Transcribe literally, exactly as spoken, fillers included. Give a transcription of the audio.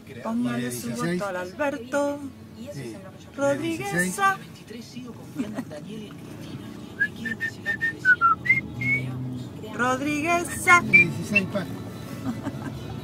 Póngale su voto al Alberto Sí. Rodríguez. Rodríguez. dieciséis páginas.